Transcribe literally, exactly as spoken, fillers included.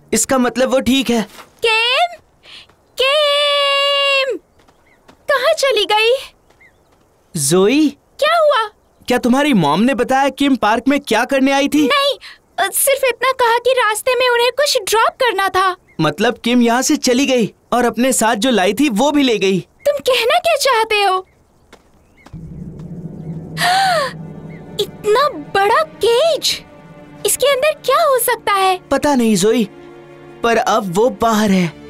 इसका मतलब वो ठीक है। किम, किम, कहाँ चली गई? जोई, क्या हुआ? क्या तुम्हारी मॉम ने बताया किम पार्क में क्या करने आई थी? नहीं, सिर्फ इतना कहा कि रास्ते में उन्हें कुछ ड्रॉप करना था। मतलब किम यहाँ से चली गई और अपने साथ जो लाई थी वो भी ले गई। तुम कहना क्या चाहते हो? इतना बड़ा केज, इसके अंदर क्या हो सकता है? पता नहीं जोई, पर अब वो बाहर है।